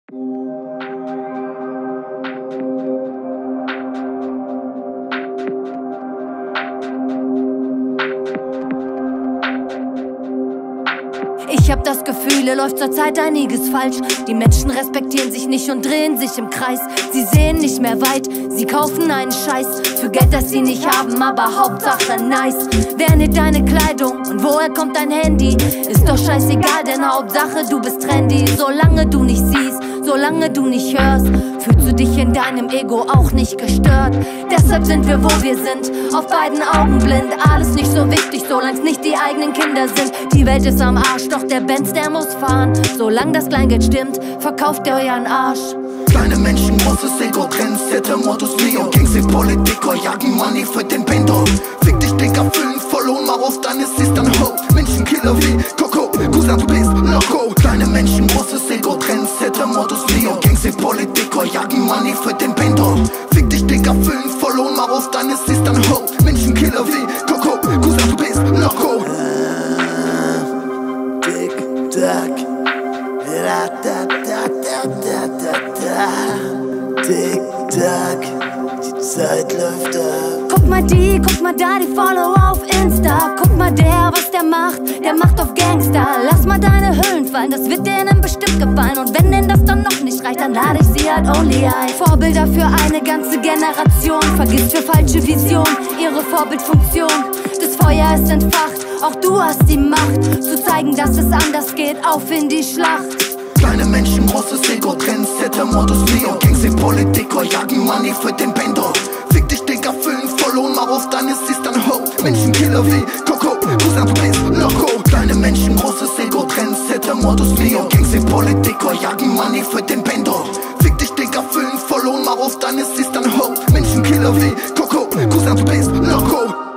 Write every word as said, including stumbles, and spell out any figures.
Ich hab das Gefühl, hier läuft zurzeit einiges falsch. Die Menschen respektieren sich nicht und drehen sich im Kreis. Sie sehen nicht mehr weit, sie kaufen einen Scheiß für Geld, das sie nicht haben, aber Hauptsache nice. Wer näht deine Kleidung und woher kommt dein Handy? Ist doch scheißegal, denn Hauptsache du bist trendy. Solange du nicht siehst, solange du nicht hörst, fühlst du dich in deinem Ego auch nicht gestört. Deshalb sind wir, wo wir sind, auf beiden Augen blind. Alles nicht so wichtig, solang's nicht die eigenen Kinder sind. Die Welt ist am Arsch, doch der Benz, der muss fahren. Solange das Kleingeld stimmt, verkauft ihr euren Arsch. Kleine Menschen, großes Ego, Trendsetter, Modus Mio. Kings in Politiker, jagen Money für den Bendo. Fick dich, Digga, füllen voll und mach auf deine Sister Ho. Menschenkiller wie Coco, Cousin, du bist loco. Kleine Menschen, großes Ego, Trendsetter, Modus Mio. Kings in Politiker, jagen Money für den Bendo. Fick dich, Digga, füllen voll und mach auf deine Sister Ho. Menschenkiller wie Coco, Cousin, du bist loco. Tick-Tack, ra-da-da-da-da-da-da. Tick-Tack, die Zeit läuft ab. Guck mal die, guck mal da, die Follower auf Insta. Guck mal der, was der macht, der macht auf Gangster. Lass mal deine Hüllen fallen, das wird denen bestimmt gefallen. Und wenn denen das dann noch nicht reicht, dann lade ich sie halt only ein. Vorbilder für eine ganze Generation, vergisst für falsche Visionen ihre Vorbildfunktion. Das Feuer ist entfacht, auch du hast die Macht, zu zeigen, dass es anders geht, auf in die Schlacht. Kleine Menschen, großes Ego, Trendsetter, Modus Mio. Kings in Politiker, jagen Money für den Bendo. Fick dich, Digga, füllen voll und mach auf deine Sister Ho. Menschenkiller wie Coco, Cousin, du bist loco. Kleine Menschen, großes Ego, Trendsetter, Modus Mio. Kings in Politiker, jagen Money für den Bendo. Fick dich, Digga, füllen voll und mach auf deine Sister Ho. Menschenkiller wie Coco, Cousin, du bist loco.